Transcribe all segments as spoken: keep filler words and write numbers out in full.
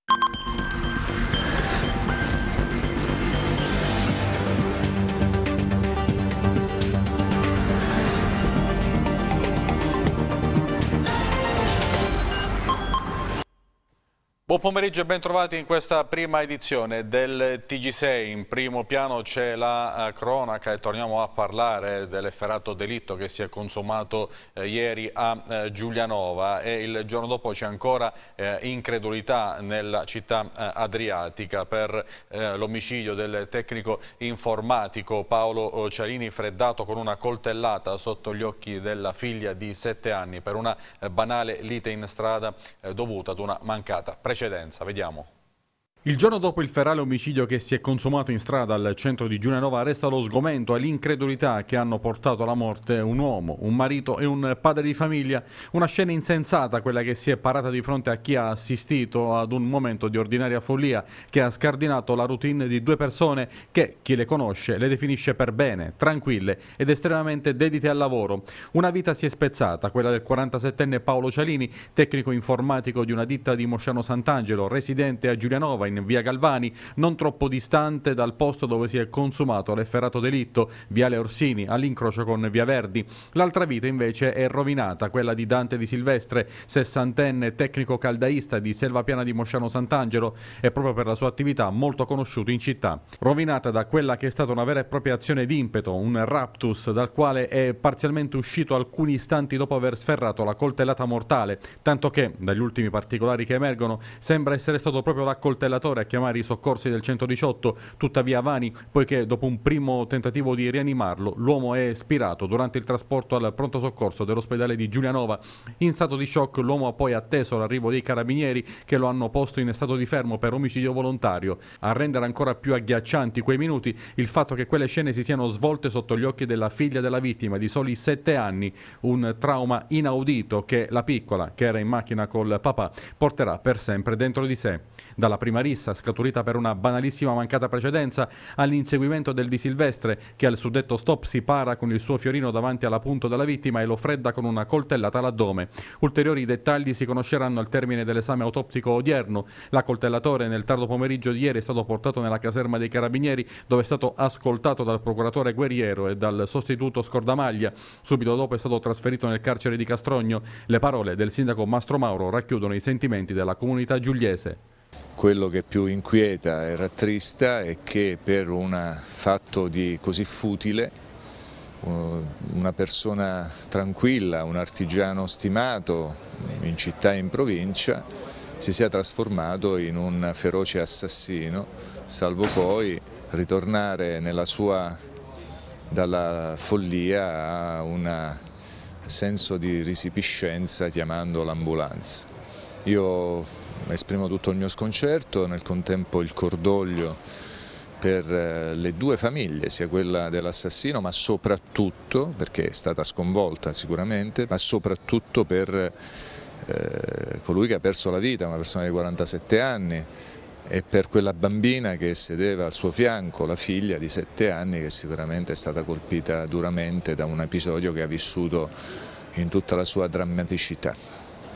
Buon pomeriggio e ben trovati in questa prima edizione del T G sei. In primo piano c'è la uh, cronaca e torniamo a parlare dell'efferato delitto che si è consumato uh, ieri a uh, Giulianova, e il giorno dopo c'è ancora uh, incredulità nella città uh, adriatica per uh, l'omicidio del tecnico informatico Paolo Cialini, freddato con una coltellata sotto gli occhi della figlia di sette anni per una uh, banale lite in strada uh, dovuta ad una mancata precedenza. Vediamo. Il giorno dopo il ferale omicidio che si è consumato in strada al centro di Giulianova resta lo sgomento e l'incredulità che hanno portato alla morte un uomo, un marito e un padre di famiglia. Una scena insensata quella che si è parata di fronte a chi ha assistito ad un momento di ordinaria follia che ha scardinato la routine di due persone che, chi le conosce, le definisce per bene, tranquille ed estremamente dedite al lavoro. Una vita si è spezzata, quella del quarantasettenne Paolo Cialini, tecnico informatico di una ditta di Mosciano Sant'Angelo, residente a Giulianova in via Galvani, non troppo distante dal posto dove si è consumato l'efferato delitto, viale Orsini, all'incrocio con via Verdi. L'altra vita invece è rovinata, quella di Dante Di Silvestre, sessantenne tecnico caldaista di Selva Piana di Mosciano Sant'Angelo e proprio per la sua attività molto conosciuto in città. Rovinata da quella che è stata una vera e propria azione d'impeto, un raptus dal quale è parzialmente uscito alcuni istanti dopo aver sferrato la coltellata mortale, tanto che, dagli ultimi particolari che emergono, sembra essere stato proprio la coltellata a chiamare i soccorsi del centodiciotto, tuttavia vani, poiché dopo un primo tentativo di rianimarlo l'uomo è spirato durante il trasporto al pronto soccorso dell'ospedale di Giulianova. In stato di shock l'uomo ha poi atteso l'arrivo dei carabinieri che lo hanno posto in stato di fermo per omicidio volontario. A rendere ancora più agghiaccianti quei minuti il fatto che quelle scene si siano svolte sotto gli occhi della figlia della vittima di soli sette anni, un trauma inaudito che la piccola, che era in macchina col papà, porterà per sempre dentro di sé. Dalla prima rissa, scaturita per una banalissima mancata precedenza, all'inseguimento del Di Silvestre, che al suddetto stop si para con il suo fiorino davanti alla punta della vittima e lo fredda con una coltellata all'addome. Ulteriori dettagli si conosceranno al termine dell'esame autoptico odierno. La coltellatore nel tardo pomeriggio di ieri è stato portato nella caserma dei Carabinieri, dove è stato ascoltato dal procuratore Guerriero e dal sostituto Scordamaglia. Subito dopo è stato trasferito nel carcere di Castrogno. Le parole del sindaco Mastro Mauro racchiudono i sentimenti della comunità giuliese. Quello che più inquieta e rattrista è che per un fatto di così futile una persona tranquilla, un artigiano stimato in città e in provincia si sia trasformato in un feroce assassino, salvo poi ritornare nella sua, dalla follia a un senso di risipiscenza chiamando l'ambulanza. Io esprimo tutto il mio sconcerto, nel contempo il cordoglio per le due famiglie, sia quella dell'assassino, ma soprattutto, perché è stata sconvolta sicuramente, ma soprattutto per eh, colui che ha perso la vita, una persona di quarantasette anni, e per quella bambina che sedeva al suo fianco, la figlia di sette anni, che sicuramente è stata colpita duramente da un episodio che ha vissuto in tutta la sua drammaticità.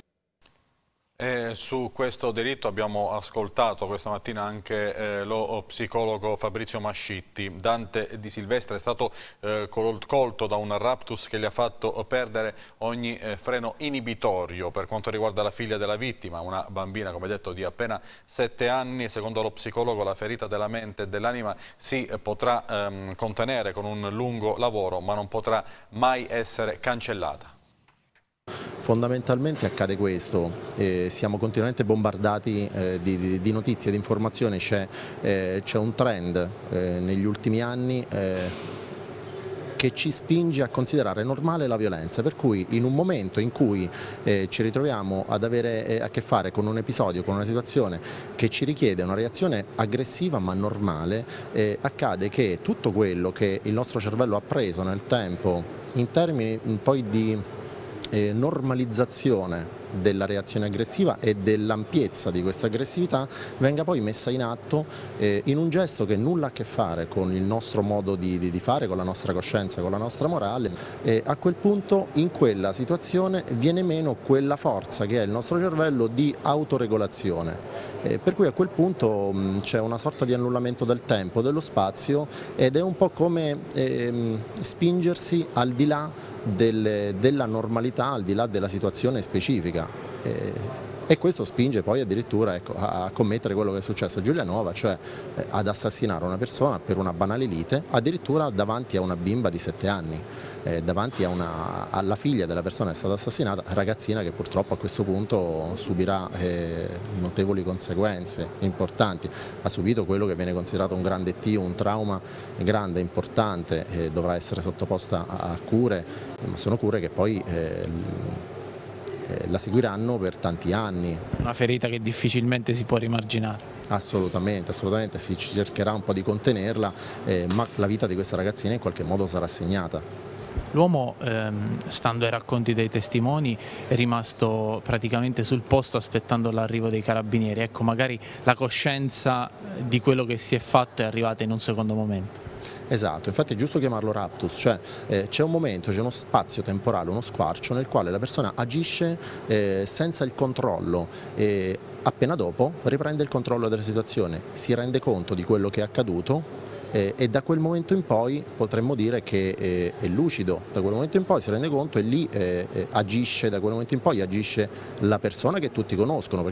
E su questo delitto abbiamo ascoltato questa mattina anche eh, lo psicologo Fabrizio Mascitti. Dante Di Silvestre è stato eh, colto da un raptus che gli ha fatto perdere ogni eh, freno inibitorio per quanto riguarda la figlia della vittima, una bambina, come detto, di appena sette anni. Secondo lo psicologo la ferita della mente e dell'anima si eh, potrà ehm, contenere con un lungo lavoro, ma non potrà mai essere cancellata. Fondamentalmente accade questo, eh, siamo continuamente bombardati eh, di, di, di notizie, di informazioni, c'è eh, un trend eh, negli ultimi anni eh, che ci spinge a considerare normale la violenza, per cui in un momento in cui eh, ci ritroviamo ad avere eh, a che fare con un episodio, con una situazione che ci richiede una reazione aggressiva ma normale, eh, accade che tutto quello che il nostro cervello ha preso nel tempo in termini poi di Eh, normalizzazione della reazione aggressiva e dell'ampiezza di questa aggressività venga poi messa in atto eh, in un gesto che nulla ha a che fare con il nostro modo di, di, di fare, con la nostra coscienza, con la nostra morale. E a quel punto, in quella situazione, viene meno quella forza che è il nostro cervello di autoregolazione, eh, per cui a quel punto c'è una sorta di annullamento del tempo, dello spazio, ed è un po' come eh, spingersi al di là del, della normalità, al di là della situazione specifica. Eh, E questo spinge poi addirittura, ecco, a commettere quello che è successo a Giulianova, cioè eh, ad assassinare una persona per una banale lite, addirittura davanti a una bimba di sette anni, eh, davanti a una, alla figlia della persona che è stata assassinata, ragazzina che purtroppo a questo punto subirà eh, notevoli conseguenze importanti. Ha subito quello che viene considerato un grande T, un trauma grande, importante, eh, dovrà essere sottoposta a, a cure, ma sono cure che poi eh, la seguiranno per tanti anni. Una ferita che difficilmente si può rimarginare. Assolutamente, assolutamente, si cercherà un po' di contenerla, eh, ma la vita di questa ragazzina in qualche modo sarà segnata. L'uomo, ehm, stando ai racconti dei testimoni, è rimasto praticamente sul posto aspettando l'arrivo dei carabinieri. Ecco, magari la coscienza di quello che si è fatto è arrivata in un secondo momento. Esatto, infatti è giusto chiamarlo raptus, cioè eh, c'è un momento, c'è uno spazio temporale, uno squarcio nel quale la persona agisce eh, senza il controllo e appena dopo riprende il controllo della situazione, si rende conto di quello che è accaduto eh, e da quel momento in poi potremmo dire che eh, è lucido, da quel momento in poi si rende conto e lì eh, eh, agisce, da quel momento in poi agisce la persona che tutti conoscono.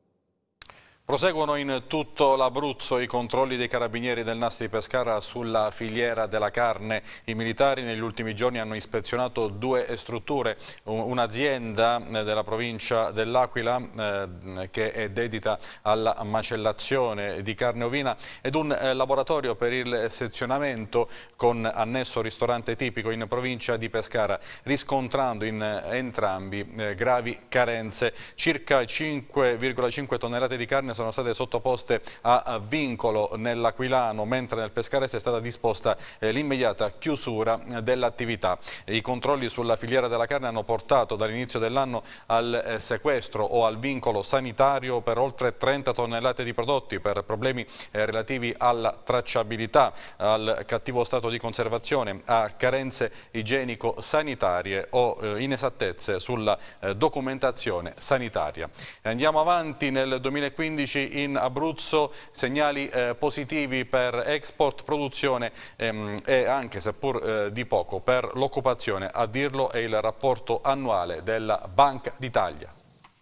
Proseguono in tutto l'Abruzzo i controlli dei carabinieri del Nastri Pescara sulla filiera della carne. I militari negli ultimi giorni hanno ispezionato due strutture, un'azienda della provincia dell'Aquila eh, che è dedita alla macellazione di carne ovina ed un eh, laboratorio per il sezionamento con annesso ristorante tipico in provincia di Pescara, riscontrando in eh, entrambi eh, gravi carenze. Circa cinque virgola cinque tonnellate di carne sono state sottoposte a vincolo nell'Aquilano, mentre nel Pescarese è stata disposta eh, l'immediata chiusura dell'attività. I controlli sulla filiera della carne hanno portato dall'inizio dell'anno al eh, sequestro o al vincolo sanitario per oltre trenta tonnellate di prodotti per problemi eh, relativi alla tracciabilità, al cattivo stato di conservazione, a carenze igienico-sanitarie o eh, inesattezze sulla eh, documentazione sanitaria. Andiamo avanti. Nel duemilaquindici in Abruzzo segnali eh, positivi per export, produzione ehm, e anche, seppur eh, di poco, per l'occupazione. A dirlo è il rapporto annuale della Banca d'Italia.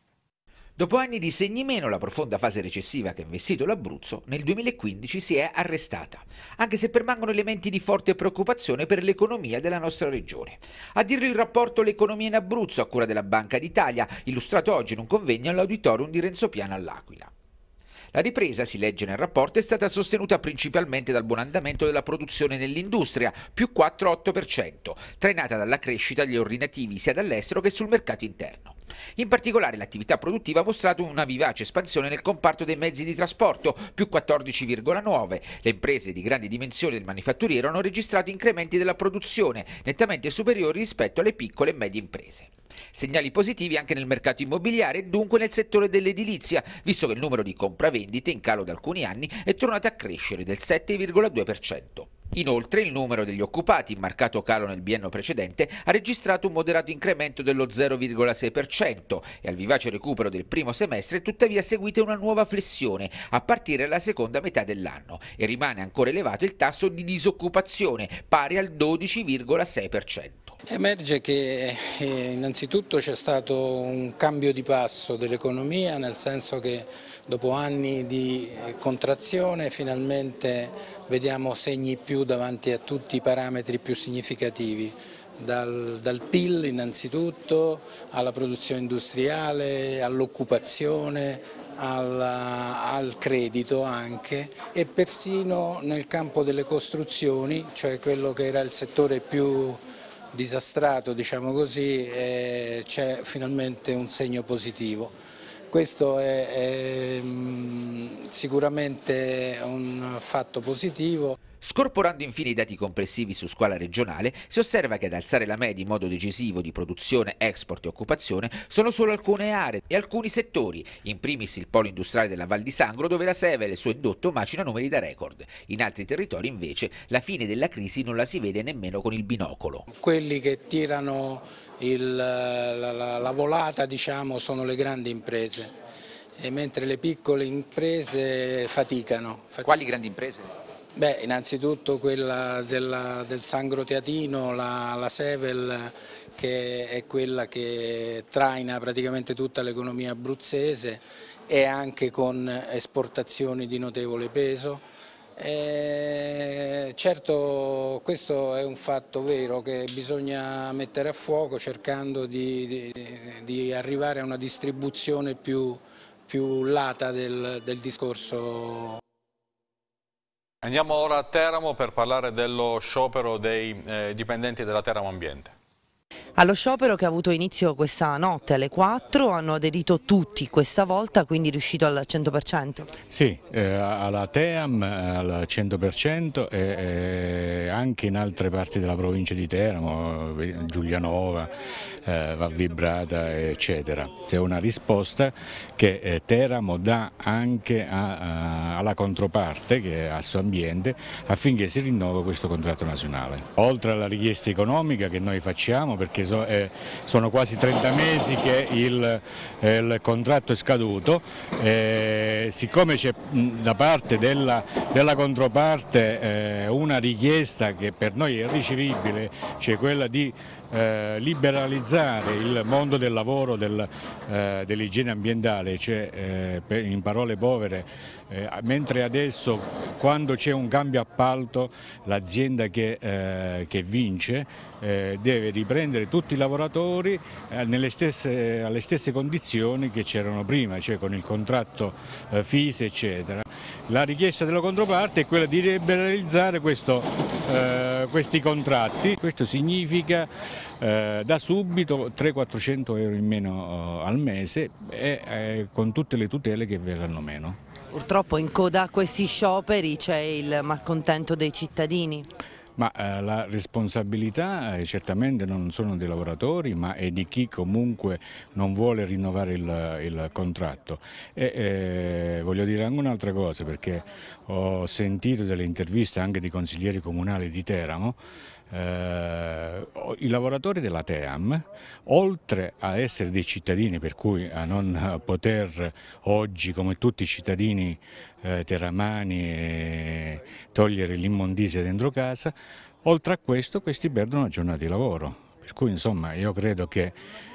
Dopo anni di segni meno, la profonda fase recessiva che ha investito l'Abruzzo nel duemilaquindici si è arrestata, anche se permangono elementi di forte preoccupazione per l'economia della nostra regione. A dirlo il rapporto L'economia in Abruzzo, a cura della Banca d'Italia, illustrato oggi in un convegno all'Auditorium di Renzo Piano all'Aquila. La ripresa, si legge nel rapporto, è stata sostenuta principalmente dal buon andamento della produzione nell'industria, più quattro virgola otto per cento, trainata dalla crescita degli ordinativi sia dall'estero che sul mercato interno. In particolare l'attività produttiva ha mostrato una vivace espansione nel comparto dei mezzi di trasporto, più quattordici virgola nove. Le imprese di grandi dimensioni del manifatturiero hanno registrato incrementi della produzione nettamente superiori rispetto alle piccole e medie imprese. Segnali positivi anche nel mercato immobiliare e dunque nel settore dell'edilizia, visto che il numero di compravendite, in calo da alcuni anni, è tornato a crescere del sette virgola due per cento. Inoltre il numero degli occupati, in marcato calo nel biennio precedente, ha registrato un moderato incremento dello zero virgola sei per cento e al vivace recupero del primo semestre è tuttavia seguita una nuova flessione a partire dalla seconda metà dell'anno e rimane ancora elevato il tasso di disoccupazione, pari al dodici virgola sei per cento. Emerge che eh, innanzitutto c'è stato un cambio di passo dell'economia, nel senso che dopo anni di eh, contrazione finalmente vediamo segni più davanti a tutti i parametri più significativi, dal, dal P I L innanzitutto, alla produzione industriale, all'occupazione, al, al credito anche e persino nel campo delle costruzioni, cioè quello che era il settore più disastrato, diciamo così, eh, c'è finalmente un segno positivo. Questo è, è, sicuramente un fatto positivo. Scorporando infine i dati complessivi su scala regionale, si osserva che ad alzare la media in modo decisivo di produzione, export e occupazione sono solo alcune aree e alcuni settori, in primis il polo industriale della Val di Sangro, dove la Sevel e il suo indotto macina numeri da record. In altri territori invece la fine della crisi non la si vede nemmeno con il binocolo. Quelli che tirano il, la, la, la volata, diciamo, sono le grandi imprese, e mentre le piccole imprese faticano. Quali grandi imprese? Beh, innanzitutto quella della, del Sangro Teatino, la, la Sevel, che è quella che traina praticamente tutta l'economia abruzzese e anche con esportazioni di notevole peso. E certo, questo è un fatto vero che bisogna mettere a fuoco cercando di, di, di arrivare a una distribuzione più, più lata del, del discorso. Andiamo ora a Teramo per parlare dello sciopero dei eh, dipendenti della Teramo Ambiente. Allo sciopero, che ha avuto inizio questa notte alle quattro, hanno aderito tutti questa volta, quindi riuscito al cento per cento? Sì, eh, alla Team al cento per cento e eh, anche in altre parti della provincia di Teramo, Giulianova, eh, va vibrata, eccetera. È una risposta che eh, Teramo dà anche a, a, alla controparte, che è Assoambiente, affinché si rinnovi questo contratto nazionale. Oltre alla richiesta economica che noi facciamo, perché so, eh, sono quasi trenta mesi che il, eh, il contratto è scaduto, eh, siccome c'è da parte della, della controparte eh, una richiesta che per noi è irricevibile, cioè quella di Eh, liberalizzare il mondo del lavoro, del, eh, dell'igiene ambientale, cioè eh, per, in parole povere, eh, mentre adesso quando c'è un cambio appalto l'azienda che, eh, che vince eh, deve riprendere tutti i lavoratori eh, nelle stesse, alle stesse condizioni che c'erano prima, cioè con il contratto eh, F I S, eccetera. La richiesta della controparte è quella di liberalizzare questo, eh, questi contratti. Questo significa eh, da subito trecento quattrocento euro in meno eh, al mese e eh, con tutte le tutele che verranno meno. Purtroppo in coda a questi scioperi c'è il malcontento dei cittadini. Ma eh, la responsabilità eh, certamente non sono dei lavoratori, ma è di chi comunque non vuole rinnovare il, il contratto. E eh, voglio dire anche un'altra cosa, perché ho sentito delle interviste anche di consiglieri comunali di Teramo. Eh, i lavoratori della Team, oltre a essere dei cittadini, per cui a non poter oggi, come tutti i cittadini eh, teramani, eh, togliere l'immondizia dentro casa, oltre a questo questi perdono una giornata di lavoro. Per cui insomma io credo che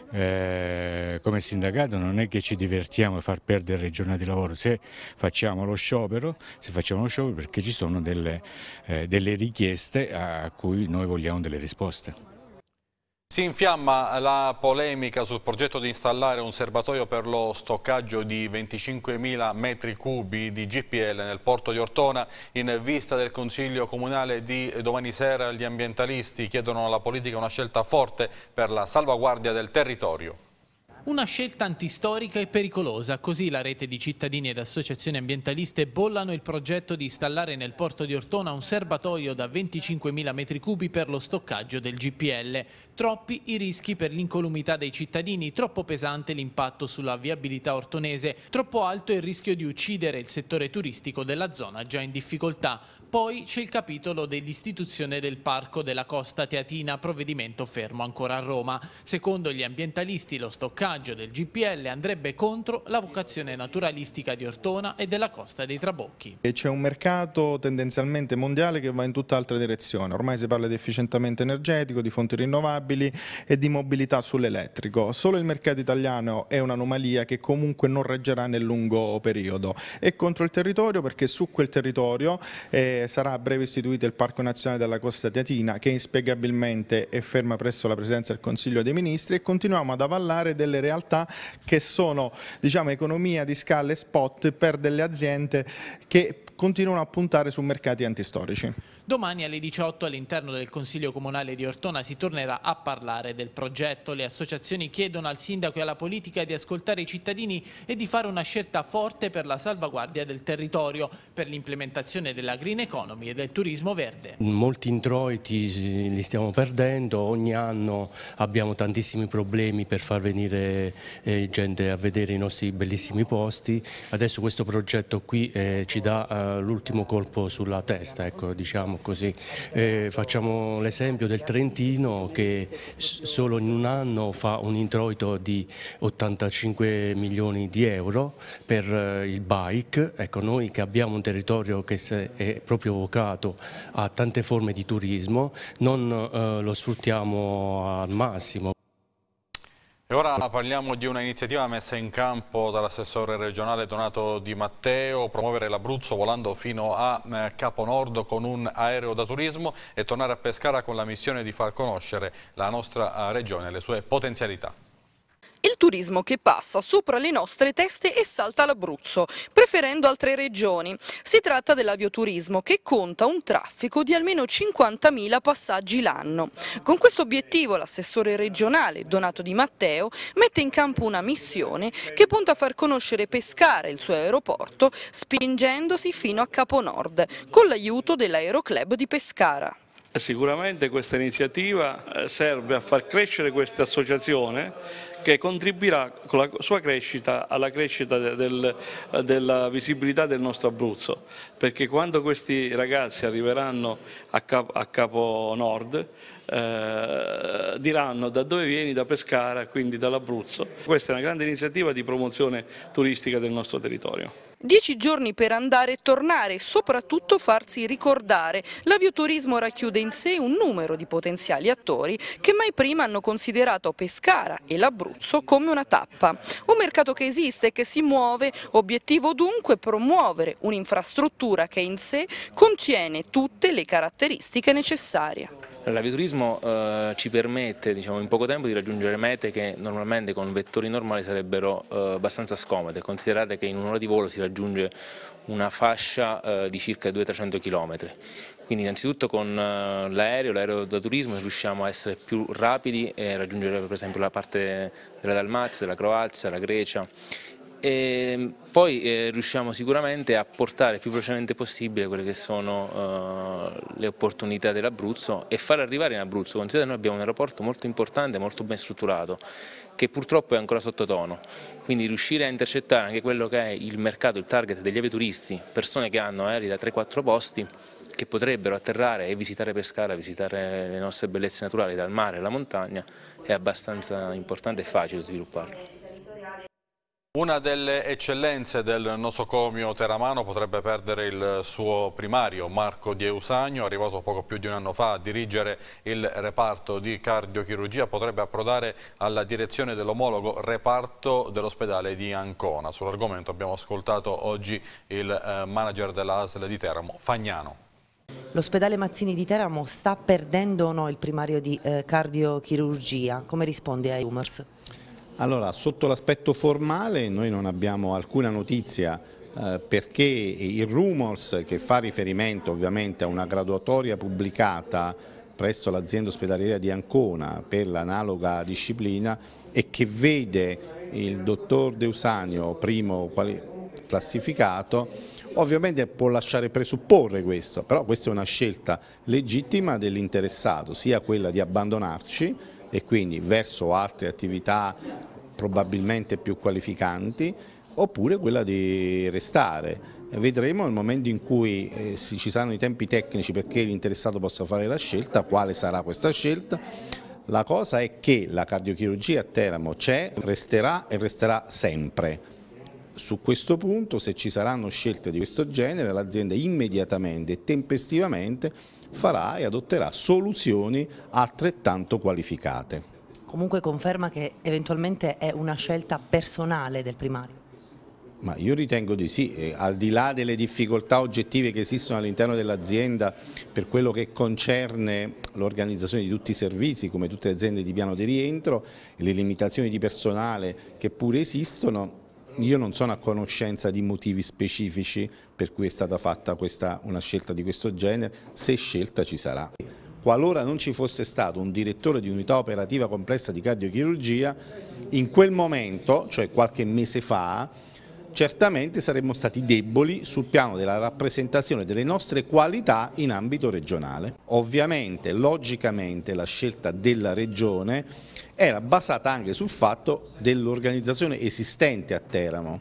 Eh, come sindacato non è che ci divertiamo a far perdere le giornate di lavoro. Se facciamo lo sciopero, se facciamo lo sciopero perché ci sono delle, eh, delle richieste a cui noi vogliamo delle risposte. Si infiamma la polemica sul progetto di installare un serbatoio per lo stoccaggio di venticinquemila metri cubi di G P L nel porto di Ortona. In vista del Consiglio Comunale di domani sera, gli ambientalisti chiedono alla politica una scelta forte per la salvaguardia del territorio. Una scelta antistorica e pericolosa, così la rete di cittadini ed associazioni ambientaliste bollano il progetto di installare nel porto di Ortona un serbatoio da venticinquemila metri cubi per lo stoccaggio del G P L. Troppi i rischi per l'incolumità dei cittadini, troppo pesante l'impatto sulla viabilità ortonese, troppo alto il rischio di uccidere il settore turistico della zona già in difficoltà. Poi c'è il capitolo dell'istituzione del Parco della Costa Teatina, provvedimento fermo ancora a Roma. Secondo gli ambientalisti lo stoccaggio del G P L andrebbe contro la vocazione naturalistica di Ortona e della Costa dei Trabocchi. C'è un mercato tendenzialmente mondiale che va in tutt'altra direzione, ormai si parla di efficientamento energetico, di fonti rinnovabili e di mobilità sull'elettrico. Solo il mercato italiano è un'anomalia che comunque non reggerà nel lungo periodo. È contro il territorio perché su quel territorio eh, sarà a breve istituito il Parco Nazionale della Costa Teatina, che inspiegabilmente è ferma presso la Presidenza del Consiglio dei Ministri, e continuiamo ad avallare delle realtà che sono, diciamo, economia di scala e spot per delle aziende che continuano a puntare su mercati antistorici. Domani alle diciotto all'interno del Consiglio Comunale di Ortona si tornerà a parlare del progetto. Le associazioni chiedono al sindaco e alla politica di ascoltare i cittadini e di fare una scelta forte per la salvaguardia del territorio, per l'implementazione della green economy e del turismo verde. Molti introiti li stiamo perdendo, ogni anno abbiamo tantissimi problemi per far venire eh, gente a vedere i nostri bellissimi posti. Adesso questo progetto qui eh, ci dà eh, l'ultimo colpo sulla testa, ecco, diciamo così. Eh, facciamo l'esempio del Trentino che solo in un anno fa un introito di ottantacinque milioni di euro per eh, il bike. Ecco, noi che abbiamo un territorio che è proprio vocato a tante forme di turismo, non eh, lo sfruttiamo al massimo. E ora parliamo di una iniziativa messa in campo dall'assessore regionale Donato Di Matteo: promuovere l'Abruzzo volando fino a eh, Capo Nord con un aereo da turismo e tornare a Pescara con la missione di far conoscere la nostra regione e le sue potenzialità. Il turismo che passa sopra le nostre teste e salta l'Abruzzo, preferendo altre regioni. Si tratta dell'avioturismo che conta un traffico di almeno cinquantamila passaggi l'anno. Con questo obiettivo l'assessore regionale Donato Di Matteo mette in campo una missione che punta a far conoscere Pescara e il suo aeroporto, spingendosi fino a Capo Nord, con l'aiuto dell'Aeroclub di Pescara. Sicuramente questa iniziativa serve a far crescere questa associazione che contribuirà con la sua crescita alla crescita del, della visibilità del nostro Abruzzo, perché quando questi ragazzi arriveranno a Capo, a Capo Nord eh, diranno: da dove vieni? Da Pescara, quindi dall'Abruzzo. Questa è una grande iniziativa di promozione turistica del nostro territorio. Dieci giorni per andare e tornare e soprattutto farsi ricordare. L'avioturismo racchiude in sé un numero di potenziali attori che mai prima hanno considerato Pescara e l'Abruzzo come una tappa. Un mercato che esiste e che si muove, obiettivo dunque promuovere un'infrastruttura che in sé contiene tutte le caratteristiche necessarie. L'avioturismo eh, ci permette, diciamo, in poco tempo di raggiungere mete che normalmente con vettori normali sarebbero eh, abbastanza scomode. Considerate che in un'ora di volo si raggiunge una fascia eh, di circa duecento trecento chilometri. Quindi innanzitutto con uh, l'aereo, l'aereo da turismo, riusciamo a essere più rapidi e raggiungere per esempio la parte della Dalmazia, della Croazia, la Grecia. E poi eh, riusciamo sicuramente a portare più velocemente possibile quelle che sono uh, le opportunità dell'Abruzzo e far arrivare in Abruzzo. Considerate che noi abbiamo un aeroporto molto importante, molto ben strutturato, che purtroppo è ancora sottotono, quindi riuscire a intercettare anche quello che è il mercato, il target degli aviaturisti, persone che hanno aerei da tre quattro posti, che potrebbero atterrare e visitare Pescara, visitare le nostre bellezze naturali dal mare alla montagna, è abbastanza importante e facile svilupparlo. Una delle eccellenze del nosocomio teramano potrebbe perdere il suo primario. Marco Di Eusanio, arrivato poco più di un anno fa a dirigere il reparto di cardiochirurgia, potrebbe approdare alla direzione dell'omologo reparto dell'ospedale di Ancona. Sull'argomento abbiamo ascoltato oggi il manager della A S L di Teramo, Fagnano. L'ospedale Mazzini di Teramo sta perdendo o no il primario di eh, cardiochirurgia? Come risponde ai rumors? Allora, sotto l'aspetto formale noi non abbiamo alcuna notizia eh, perché il rumors, che fa riferimento ovviamente a una graduatoria pubblicata presso l'azienda ospedaliera di Ancona per l'analoga disciplina e che vede il dottor De Eusanio primo classificato, ovviamente può lasciare presupporre questo, però questa è una scelta legittima dell'interessato, sia quella di abbandonarci e quindi verso altre attività probabilmente più qualificanti, oppure quella di restare. Vedremo nel momento in cui eh, ci saranno i tempi tecnici perché l'interessato possa fare la scelta, quale sarà questa scelta. La cosa è che la cardiochirurgia a Teramo c'è, resterà e resterà sempre. Su questo punto, se ci saranno scelte di questo genere, l'azienda immediatamente e tempestivamente farà e adotterà soluzioni altrettanto qualificate. Comunque conferma che eventualmente è una scelta personale del primario? Ma io ritengo di sì, eh, al di là delle difficoltà oggettive che esistono all'interno dell'azienda per quello che concerne l'organizzazione di tutti i servizi, come tutte le aziende di piano di rientro, e le limitazioni di personale che pure esistono, io non sono a conoscenza di motivi specifici per cui è stata fatta questa, una scelta di questo genere, se scelta ci sarà. Qualora non ci fosse stato un direttore di unità operativa complessa di cardiochirurgia, in quel momento, cioè qualche mese fa, certamente saremmo stati deboli sul piano della rappresentazione delle nostre qualità in ambito regionale. Ovviamente, logicamente, la scelta della Regione era basata anche sul fatto dell'organizzazione esistente a Teramo.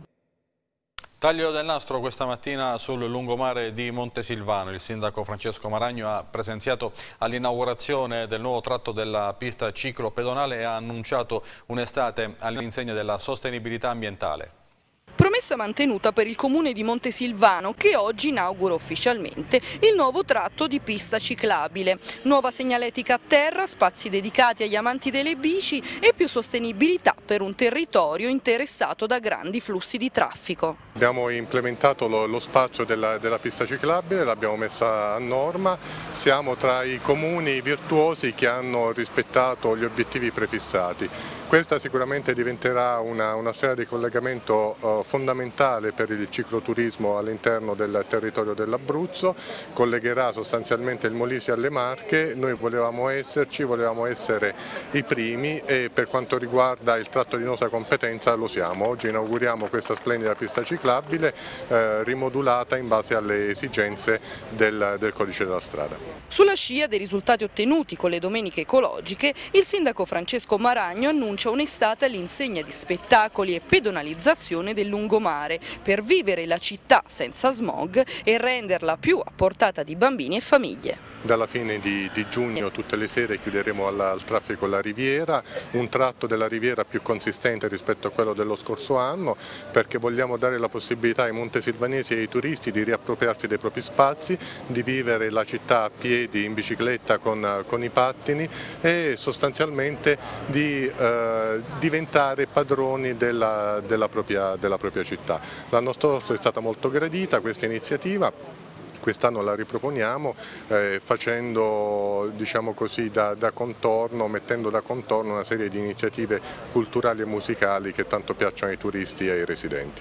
Taglio del nastro questa mattina sul lungomare di Montesilvano. Il sindaco Francesco Maragno ha presenziato all'inaugurazione del nuovo tratto della pista ciclopedonale e ha annunciato un'estate all'insegna della sostenibilità ambientale. Promessa mantenuta per il comune di Montesilvano, che oggi inaugura ufficialmente il nuovo tratto di pista ciclabile. Nuova segnaletica a terra, spazi dedicati agli amanti delle bici e più sostenibilità per un territorio interessato da grandi flussi di traffico. Abbiamo implementato lo, lo spazio della, della pista ciclabile, l'abbiamo messa a norma, siamo tra i comuni virtuosi che hanno rispettato gli obiettivi prefissati. Questa sicuramente diventerà una, una strada di collegamento uh, fondamentale per il cicloturismo all'interno del territorio dell'Abruzzo, collegherà sostanzialmente il Molise alle Marche. Noi volevamo esserci, volevamo essere i primi e per quanto riguarda il tratto di nostra competenza lo siamo. Oggi inauguriamo questa splendida pista ciclabile eh, rimodulata in base alle esigenze del, del codice della strada. Sulla scia dei risultati ottenuti con le domeniche ecologiche, il sindaco Francesco Maragno annuncia un'estate all'insegna di spettacoli e pedonalizzazione del lungomare per vivere la città senza smog e renderla più a portata di bambini e famiglie. Dalla fine di, di giugno tutte le sere chiuderemo al, al traffico la riviera, un tratto della riviera più consistente rispetto a quello dello scorso anno, perché vogliamo dare la possibilità ai montesilvanesi e ai turisti di riappropriarsi dei propri spazi, di vivere la città a piedi, in bicicletta, con, con i pattini e sostanzialmente di eh, diventare padroni della, della, propria, della propria città. L'anno scorso è stata molto gradita questa iniziativa. Quest'anno la riproponiamo eh, facendo, diciamo così, da, da contorno, mettendo da contorno una serie di iniziative culturali e musicali che tanto piacciono ai turisti e ai residenti.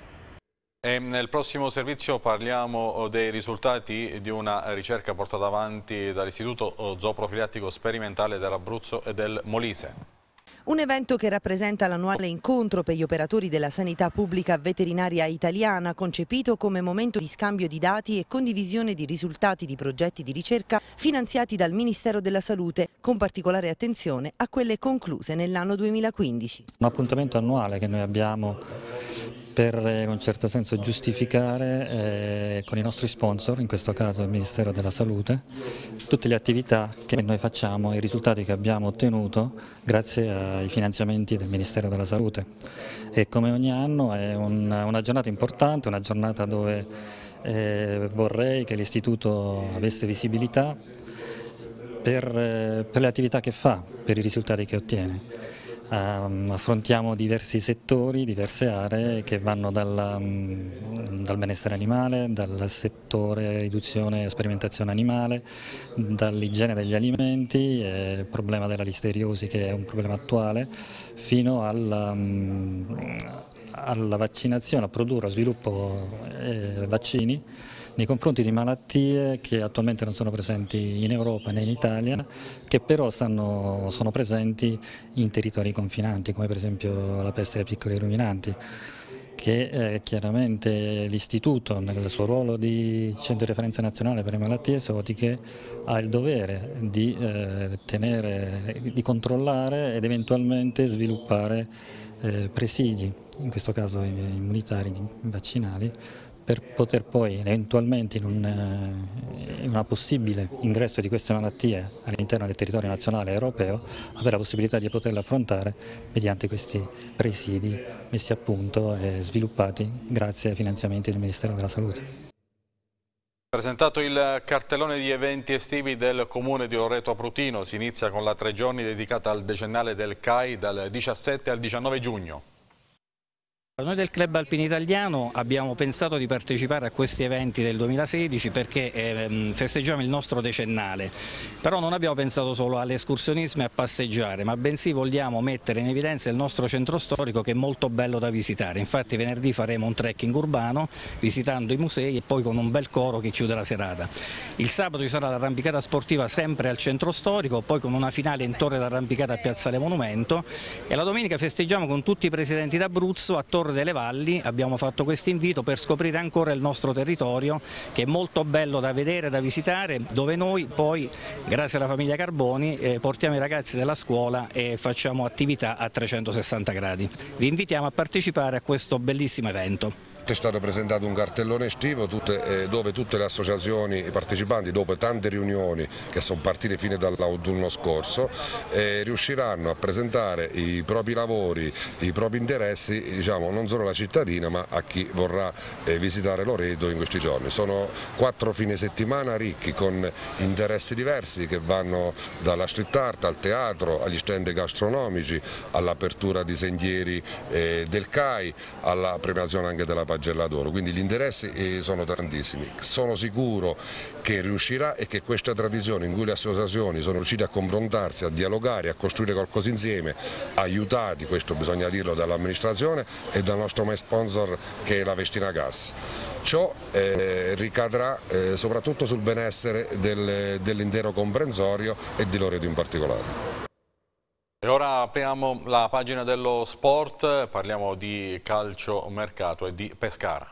E nel prossimo servizio parliamo dei risultati di una ricerca portata avanti dall'Istituto Zooprofilattico Sperimentale dell'Abruzzo e del Molise. Un evento che rappresenta l'annuale incontro per gli operatori della sanità pubblica veterinaria italiana, concepito come momento di scambio di dati e condivisione di risultati di progetti di ricerca finanziati dal Ministero della Salute, con particolare attenzione a quelle concluse nell'anno duemilaquindici. Un appuntamento annuale che noi abbiamo per in un certo senso giustificare eh, con i nostri sponsor, in questo caso il Ministero della Salute, tutte le attività che noi facciamo e i risultati che abbiamo ottenuto grazie ai finanziamenti del Ministero della Salute. E come ogni anno è un, una giornata importante, una giornata dove eh, vorrei che l'Istituto avesse visibilità per, eh, per le attività che fa, per i risultati che ottiene. Um, affrontiamo diversi settori, diverse aree che vanno dalla, um, dal benessere animale, dal settore riduzione e sperimentazione animale, dall'igiene degli alimenti, eh, il problema della listeriosi che è un problema attuale, fino alla, um, alla vaccinazione, a produrre, sviluppo eh, vaccini nei confronti di malattie che attualmente non sono presenti in Europa né in Italia, che però stanno, sono presenti in territori confinanti, come per esempio la peste dei piccoli ruminanti, che eh, chiaramente l'Istituto, nel suo ruolo di centro di referenza nazionale per le malattie esotiche, ha il dovere di, eh, tenere, di controllare ed eventualmente sviluppare eh, presidi, in questo caso immunitari, vaccinali, per poter poi eventualmente in, un, in una possibile ingresso di queste malattie all'interno del territorio nazionale e europeo avere la possibilità di poterle affrontare mediante questi presidi messi a punto e sviluppati grazie ai finanziamenti del Ministero della Salute. Presentato il cartellone di eventi estivi del comune di Loreto Aprutino, si inizia con la tre giorni dedicata al decennale del C A I dal diciassette al diciannove giugno. Noi del Club Alpino Italiano abbiamo pensato di partecipare a questi eventi del duemilasedici perché eh, festeggiamo il nostro decennale, però non abbiamo pensato solo all'escursionismo e a passeggiare, ma bensì vogliamo mettere in evidenza il nostro centro storico, che è molto bello da visitare. Infatti venerdì faremo un trekking urbano visitando i musei e poi con un bel coro che chiude la serata. Il sabato ci sarà l'arrampicata sportiva sempre al centro storico, poi con una finale in torre d'arrampicata a Piazzale Monumento, e la domenica festeggiamo con tutti i presidenti d'Abruzzo a Torre delle Valli. Abbiamo fatto questo invito per scoprire ancora il nostro territorio, che è molto bello da vedere, da visitare, dove noi poi, grazie alla famiglia Carboni, eh, portiamo i ragazzi della scuola e facciamo attività a trecentosessanta gradi. Vi invitiamo a partecipare a questo bellissimo evento. È stato presentato un cartellone estivo tutte, eh, dove tutte le associazioni partecipanti, dopo tante riunioni che sono partite fino dall'autunno scorso, eh, riusciranno a presentare i propri lavori, i propri interessi, diciamo, non solo alla cittadina ma a chi vorrà eh, visitare Loreto in questi giorni. Sono quattro fine settimana ricchi con interessi diversi che vanno dalla street art al teatro, agli stand gastronomici, all'apertura di sentieri eh, del C A I, alla premiazione anche della Pagella d'Oro, quindi gli interessi sono tantissimi. Sono sicuro che riuscirà e che questa tradizione in cui le associazioni sono riuscite a confrontarsi, a dialogare, a costruire qualcosa insieme, aiutati, questo bisogna dirlo, dall'amministrazione e dal nostro main sponsor che è la Vestina Gas. Ciò eh, ricadrà eh, soprattutto sul benessere del, dell'intero comprensorio e di Loreto in particolare. E ora apriamo la pagina dello sport, parliamo di calciomercato e di Pescara.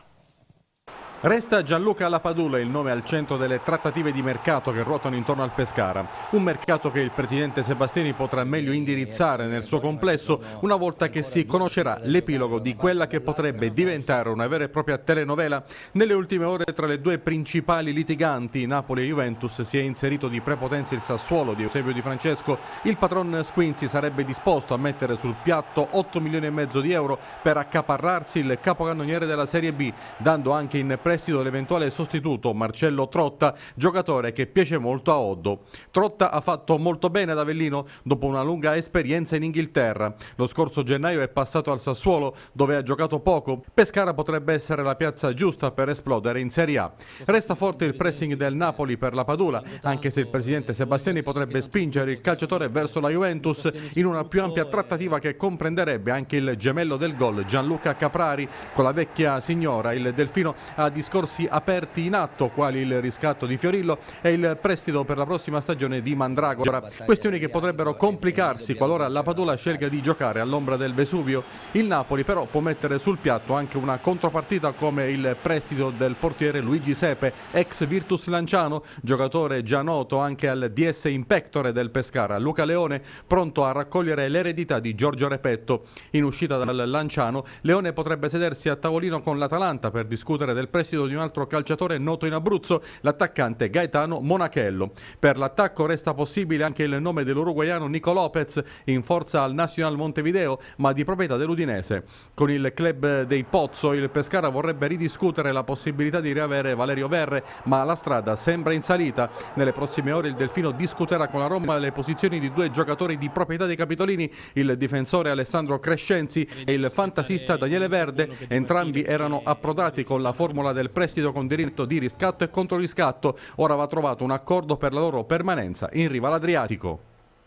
Resta Gianluca Lapadula il nome al centro delle trattative di mercato che ruotano intorno al Pescara. Un mercato che il presidente Sebastiani potrà meglio indirizzare nel suo complesso una volta che si conoscerà l'epilogo di quella che potrebbe diventare una vera e propria telenovela. Nelle ultime ore tra le due principali litiganti, Napoli e Juventus, si è inserito di prepotenza il Sassuolo di Eusebio Di Francesco. Il patron Squinzi sarebbe disposto a mettere sul piatto otto milioni e mezzo di euro per accaparrarsi il capocannoniere della Serie B, dando anche in prestito l'eventuale sostituto Marcello Trotta, giocatore che piace molto a Oddo. Trotta ha fatto molto bene ad Avellino dopo una lunga esperienza in Inghilterra. Lo scorso gennaio è passato al Sassuolo, dove ha giocato poco. Pescara potrebbe essere la piazza giusta per esplodere in Serie A. Resta forte il pressing del Napoli per Lapadula, anche se il presidente Sebastiani potrebbe spingere il calciatore verso la Juventus in una più ampia trattativa che comprenderebbe anche il gemello del gol Gianluca Caprari. Con la vecchia signora il Delfino ha discorsi aperti in atto, quali il riscatto di Fiorillo e il prestito per la prossima stagione di Mandragora, questioni che potrebbero complicarsi qualora Lapadula scelga di giocare all'ombra del Vesuvio. Il Napoli però può mettere sul piatto anche una contropartita come il prestito del portiere Luigi Sepe, ex Virtus Lanciano, giocatore già noto anche al D S Impectore del Pescara. Luca Leone pronto a raccogliere l'eredità di Giorgio Repetto. In uscita dal Lanciano, Leone potrebbe sedersi a tavolino con l'Atalanta per discutere del prestito di un altro calciatore noto in Abruzzo, l'attaccante Gaetano Monachello. Per l'attacco resta possibile anche il nome dell'uruguaiano Nico Lopez, in forza al Nacional Montevideo ma di proprietà dell'Udinese. Con il club dei Pozzo il Pescara vorrebbe ridiscutere la possibilità di riavere Valerio Verre, ma la strada sembra in salita. Nelle prossime ore il Delfino discuterà con la Roma le posizioni di due giocatori di proprietà dei capitolini, il difensore Alessandro Crescenzi e il fantasista Daniele Verde. Entrambi erano approdati con la formula del prestito con diritto di riscatto e controriscatto. Ora va trovato un accordo per la loro permanenza in riva all'Adriatico.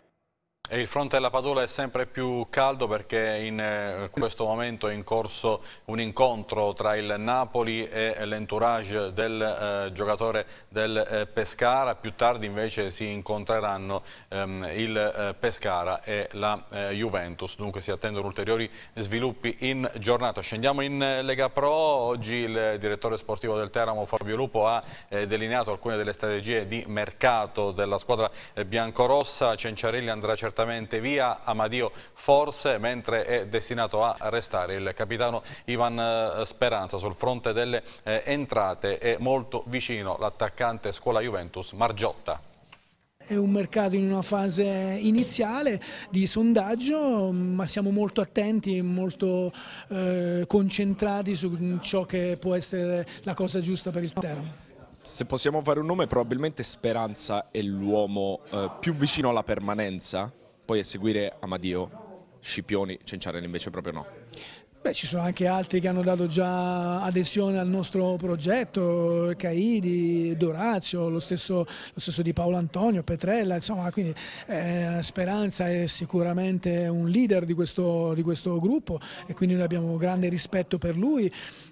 E il fronte della Padula è sempre più caldo perché in eh, questo momento è in corso un incontro tra il Napoli e l'entourage del eh, giocatore del eh, Pescara. Più tardi invece si incontreranno ehm, il eh, Pescara e la eh, Juventus, dunque si attendono ulteriori sviluppi in giornata. Scendiamo in Lega Pro. Oggi il direttore sportivo del Teramo Fabio Lupo ha eh, delineato alcune delle strategie di mercato della squadra eh, biancorossa. Cenciarelli andrà certamente via, Amadio forse, mentre è destinato a restare il capitano Ivan Speranza. Sul fronte delle eh, entrate è molto vicino l'attaccante Scuola Juventus Margiotta. È un mercato in una fase iniziale di sondaggio, ma siamo molto attenti e molto eh, concentrati su ciò che può essere la cosa giusta per il Teramo. Se possiamo fare un nome, probabilmente Speranza è l'uomo eh, più vicino alla permanenza. Poi a seguire Amadio, Scipioni, Cenciarelli invece proprio no. Beh, ci sono anche altri che hanno dato già adesione al nostro progetto, Caidi, Dorazio, lo stesso, lo stesso di Paolo Antonio, Petrella, insomma, quindi eh, Speranza è sicuramente un leader di questo, di questo gruppo e quindi noi abbiamo grande rispetto per lui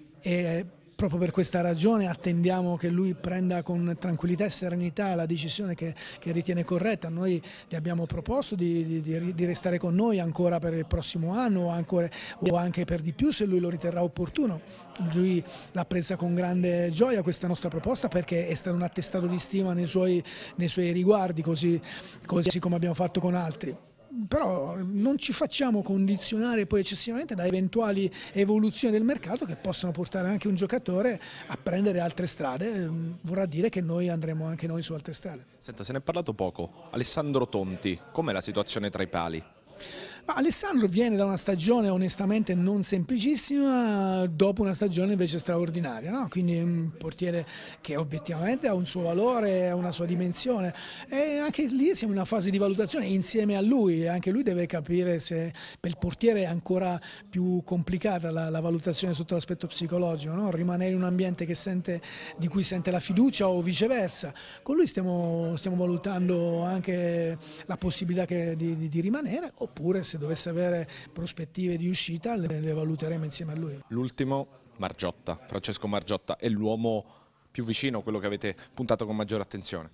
e proprio per questa ragione attendiamo che lui prenda con tranquillità e serenità la decisione che, che ritiene corretta. Noi gli abbiamo proposto di, di, di restare con noi ancora per il prossimo anno o, ancora, o anche per di più se lui lo riterrà opportuno. Lui l'ha presa con grande gioia questa nostra proposta perché è stato un attestato di stima nei suoi, nei suoi riguardi, così, così come abbiamo fatto con altri. Però non ci facciamo condizionare poi eccessivamente da eventuali evoluzioni del mercato che possono portare anche un giocatore a prendere altre strade, vorrà dire che noi andremo anche noi su altre strade. Senta, se ne è parlato poco, Alessandro Tonti, com'è la situazione tra i pali? Ma Alessandro viene da una stagione onestamente non semplicissima, dopo una stagione invece straordinaria, no? Quindi è un portiere che obiettivamente ha un suo valore, ha una sua dimensione e anche lì siamo in una fase di valutazione insieme a lui, anche lui deve capire se per il portiere è ancora più complicata la, la valutazione sotto l'aspetto psicologico, no? Rimanere in un ambiente che sente, di cui sente la fiducia o viceversa. Con lui stiamo, stiamo valutando anche la possibilità che, di, di, di rimanere oppure se dovesse avere prospettive di uscita le, le valuteremo insieme a lui. L'ultimo, Margiotta, Francesco Margiotta, è l'uomo più vicino, quello che avete puntato con maggiore attenzione?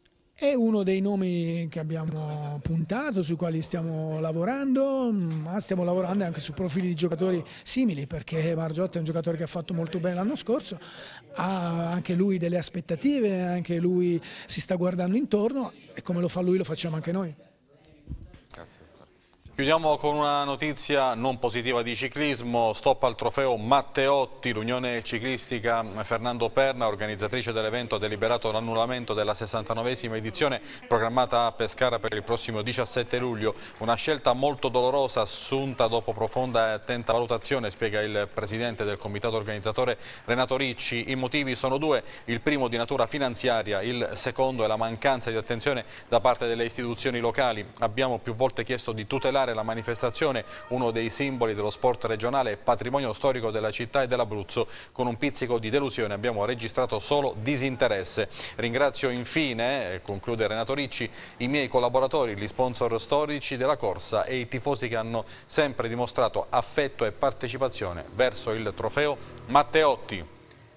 È uno dei nomi che abbiamo puntato, sui quali stiamo lavorando, ma stiamo lavorando anche su profili di giocatori simili perché Margiotta è un giocatore che ha fatto molto bene l'anno scorso, ha anche lui delle aspettative, anche lui si sta guardando intorno e come lo fa lui lo facciamo anche noi. Grazie. Chiudiamo con una notizia non positiva di ciclismo, stop al trofeo Matteotti, l'Unione Ciclistica Fernando Perna, organizzatrice dell'evento, ha deliberato l'annullamento della sessantanovesima edizione programmata a Pescara per il prossimo diciassette luglio, una scelta molto dolorosa assunta dopo profonda e attenta valutazione, spiega il presidente del comitato organizzatore Renato Ricci. I motivi sono due, il primo di natura finanziaria, il secondo è la mancanza di attenzione da parte delle istituzioni locali. Abbiamo più volte chiesto di tutelare la manifestazione, uno dei simboli dello sport regionale e patrimonio storico della città e dell'Abruzzo. Con un pizzico di delusione abbiamo registrato solo disinteresse. Ringrazio infine, conclude Renato Ricci, i miei collaboratori, gli sponsor storici della corsa e i tifosi che hanno sempre dimostrato affetto e partecipazione verso il trofeo Matteotti.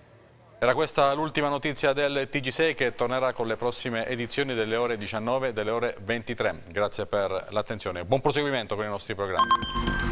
Era questa l'ultima notizia del T G sei che tornerà con le prossime edizioni delle ore diciannove e delle ore ventitré. Grazie per l'attenzione e buon proseguimento con i nostri programmi.